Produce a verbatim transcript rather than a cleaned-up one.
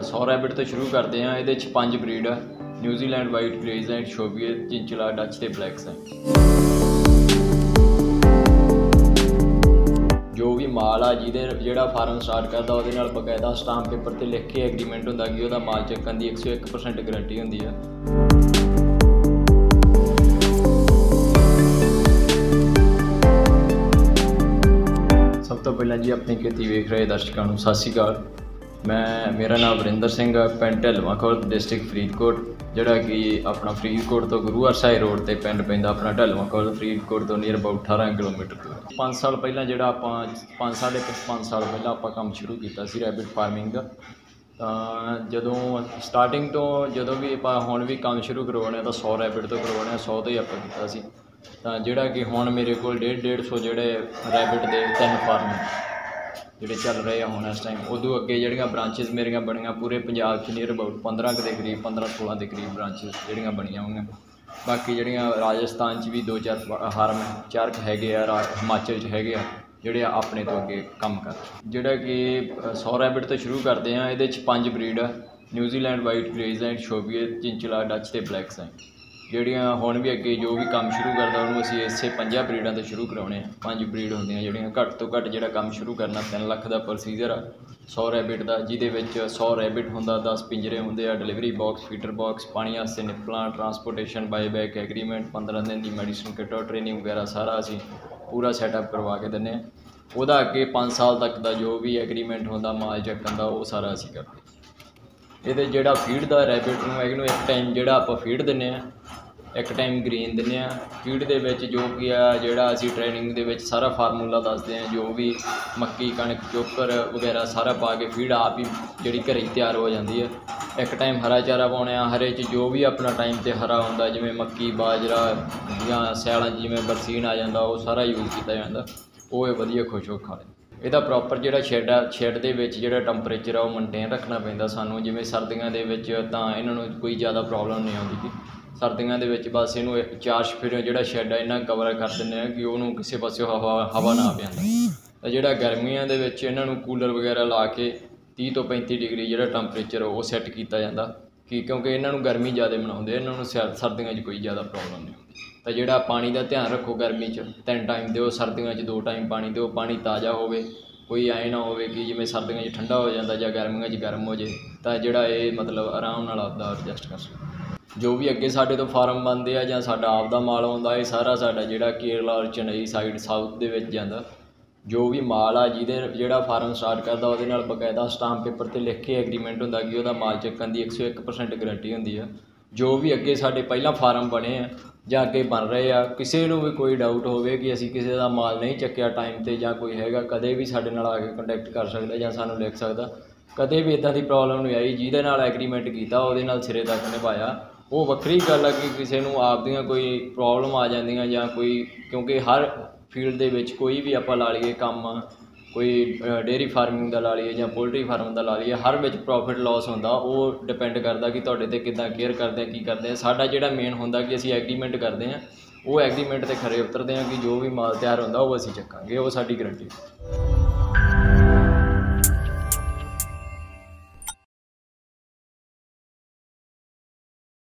सौ रैबिट तो शुरू करते हैं। ये पंज ब्रीड है, न्यूजीलैंड वाइट, ग्रेज़लैंड, शोबियर, चिंचला, डच ते ब्लैक्स हैं। जो भी माल आ जिहदे जिहड़ा फार्म स्टार्ट करता उहदे नाल बकायदा स्टांप पेपर ते लिख के एग्रीमेंट हुंदा कि उहदा माल चक्कण दी एक सौ एक परसेंट गारंटी हुंदी है। सब तो पहला जी अपनी खेती वेख रहे दर्शकों को सत श्री अकाल। मैं मेरा नाम वरिंदर सिंह है, पिंड ढलवां खुर्द, डिस्ट्रिक्ट फरीदकोट, जोड़ा कि अपना फरीदकोट तो गुरु हरसाए रोड से पिंड पैंदा अपना ढलवां खुर्द, फरीदकोट तो नियर अबाउट अठारह किलोमीटर दूर। पाँच साल पहला जोड़ा आप पाँच साढ़े पाँच साल पहला आप काम शुरू किया रैबिट फार्मिंग का। तो जो स्टार्टिंग तो जो भी आप हुण भी काम शुरू करवाने तो सौ रैबिट तो करवाने, सौ तो ही आप किया तो जोड़ा कि हुण मेरे को डेढ़ डेढ़ सौ जोड़े रैबिट के तीन फार्म जोड़े चल रहे हैं हुण इस टाइम। उदों अगे जड़ियाँ ब्रांचिज मेरिया बनिया पूरे पंजाब च नियर अबाउट पंद्रह के करीब पंद्रह सोलह के करीब ब्रांचिज जड़ियाँ बनिया होंगे। बाकी जड़ियाँ राजस्थान च भी दो चार फार्म चार है, हिमाचल च है जोड़े अपने तो अगे काम कर जोड़ा कि सौ रैबिट तो शुरू करते हैं। ये पंज ब्रीड है, न्यूजीलैंड वाइट, ग्रेज़लैंड, शोबियर, चिंचला, डच ते ब्लैक्स हैं। ਜਿਹੜੀਆਂ हुण भी अगे जो भी काम शुरू करता उन्होंने असीं इसे पंजा ब्रीडों तो शुरू कराने। पंज ब्रीड होंदियां ਜਿਹੜੀਆਂ घट तो घट जो काम शुरू करना तीन लख का प्रोसीजर आ सौ रैबिट का, जिहदे सौ रैबिट होंदा, दस पिंजरे होंदे आ, डिलीवरी बॉक्स, फीडर बॉक्स, पानी वास्ते निपलां, ट्रांसपोर्टेशन, बाई बैक एग्रीमेंट, पंद्रह दिन की मैडिसिन किट और ट्रेनिंग वगैरह सारा असीं पूरा सैटअप करवा के दिंदे आ। ਉਹਦਾ अगे पाँच साल तक का जो भी एग्रीमेंट होंदा माल चक्कण दा वो सारा असीं करदे। ਇਹਦੇ ਜਿਹੜਾ फीड का रैबिट नूं ਇਹਨੂੰ एक टाइम ਜਿਹੜਾ ਆਪਾਂ फीड दिंदे आ, एक टाइम ग्रीन दिंदे आ। फीड दे विच जो कि आ जिहड़ा असीं ट्रेनिंग दे विच सारा फार्मूला दसदे आ, जो भी मक्की कणक चोकर वगैरह सारा पा के फीड आप ही जिहड़ी घरे ही तैयार हो जाती है। एक टाइम हरा चारा पाउने आ, हरे च जो भी अपना टाइम ते हरा हुंदा जिवें मक्की बाजरा जां सियालां जिवें बरसीन आ जांदा वो सारा यूज़ किया जाता, वो वधिया खुश हो खा ले। ਇਹਦਾ ਪ੍ਰੋਪਰ ਜਿਹੜਾ ਸ਼ੈੱਡ ਆ, ਸ਼ੈੱਡ ਦੇ ਵਿੱਚ ਜਿਹੜਾ ਟੈਂਪਰੇਚਰ ਆ ਉਹ ਮੇਨਟੇਨ ਰੱਖਣਾ ਪੈਂਦਾ ਸਾਨੂੰ। ਜਿਵੇਂ ਸਰਦੀਆਂ ਦੇ ਵਿੱਚ ਤਾਂ ਇਹਨਾਂ ਨੂੰ ਕੋਈ ਜ਼ਿਆਦਾ ਪ੍ਰੋਬਲਮ ਨਹੀਂ ਆਉਂਦੀ ਕਿ ਸਰਦੀਆਂ ਦੇ ਵਿੱਚ ਬਸ ਇਹਨੂੰ ਚਾਰ ਚੁਫੇਰਿਓਂ ਜਿਹੜਾ ਸ਼ੈੱਡ ਆ ਇਹਨਾਂ ਕਵਰ ਕਰ ਦਿੰਦੇ ਆ ਕਿ ਉਹਨੂੰ ਕਿਸੇ ਪਾਸਿਓਂ ਹਵਾ ਹਵਾ ਨਾ ਪੈਂਦਾ। ਤਾਂ ਜਿਹੜਾ ਗਰਮੀਆਂ ਦੇ ਵਿੱਚ ਇਹਨਾਂ ਨੂੰ ਕੂਲਰ ਵਗੈਰਾ ਲਾ ਕੇ तीह तो पैंती डिग्री ਜਿਹੜਾ ਟੈਂਪਰੇਚਰ ਉਹ ਸੈੱਟ ਕੀਤਾ ਜਾਂਦਾ ਕਿ ਕਿਉਂਕਿ ਇਹਨਾਂ ਨੂੰ ਗਰਮੀ ਜ਼ਿਆਦਾ ਬਣਾਉਂਦੇ, ਇਹਨਾਂ ਨੂੰ ਸਰਦੀਆਂ 'ਚ ਕੋਈ ਜ਼ਿਆਦਾ ਪ੍ਰੋਬਲਮ ਨਹੀਂ ਹੁੰਦੀ। ਤਾਂ ਜਿਹੜਾ ਪਾਣੀ ਦਾ ਧਿਆਨ ਰੱਖੋ, ਗਰਮੀ 'ਚ ਤਿੰਨ ਟਾਈਮ ਦਿਓ, ਸਰਦੀਆਂ 'ਚ ਦੋ ਟਾਈਮ ਪਾਣੀ ਦਿਓ, ਪਾਣੀ ਤਾਜ਼ਾ ਹੋਵੇ, ਕੋਈ ਐਂ ਨਾ ਹੋਵੇ ਕਿ ਜਿਵੇਂ ਸਰਦੀਆਂ 'ਚ ਠੰਡਾ ਹੋ ਜਾਂਦਾ ਜਾਂ ਗਰਮੀਆਂ 'ਚ ਗਰਮ ਹੋ ਜੇ। ਤਾਂ ਜਿਹੜਾ ਇਹ ਮਤਲਬ ਆਰਾਮ ਨਾਲ ਆਪਦਾ ਐਡਜਸਟ ਕਰ ਸਕਦਾ। ਜੋ ਵੀ ਅੱਗੇ ਸਾਡੇ ਤੋਂ ਫਾਰਮ ਬਣਦੇ ਆ ਜਾਂ ਸਾਡਾ ਆਪਦਾ ਮਾਲ ਆਉਂਦਾ, ਇਹ ਸਾਰਾ ਸਾਡਾ ਜਿਹੜਾ ਕੇਰਲਾ ਔਰ ਚੇਨਈ ਸਾਈਡ ਸਾਊਥ ਦੇ ਵਿੱਚ ਜਾਂਦਾ। जो भी माल आ जिहदे जिहड़ा फार्म स्टार्ट करता उहदे नाल बकायदा स्टांप पेपर ते लिख के एग्रीमेंट हुंदा कि उहदा माल चक्कण दी एक सौ एक परसेंट गारंटी हुंदी है। जो भी अगे साडे पहला फार्म बने आ जां अगे बन रहे आ, किसी नूं भी कोई डाउट होवे कि असीं किसी दा माल नहीं चक्किया टाइम ते जां कोई हैगा, कदे भी साडे नाल आके कंटैक्ट कर सकदा जां सानूं लिख सकदा। कदे भी इदां दी प्रॉब्लम नहीं आई। जिहदे नाल एग्रीमेंट कीता उहदे नाल सिरे तक निभाया। वो वक्री गल है कि किसी नूं आपदियां कोई प्रॉब्लम आ जांदियां जां कोई, क्योंकि हर फील्ड दे विच कोई भी आपां ला लईए काम, कोई डेयरी फार्मिंग का ला लीए जां पोल्ट्री फार्म का ला लीए, हर विच प्रॉफिट लॉस होंदा। वो डिपेंड करदा कि तुहाडे ते किद्दां केयर करदे की करदे। साडा जिहड़ा मेन होंदा कि असीं एग्रीमेंट करदे हां, वो एग्रीमेंट ते खरे उतरदे हां कि जो भी माल तैयार होंदा वो असीं चक्कांगे, वो साडी गारंटी।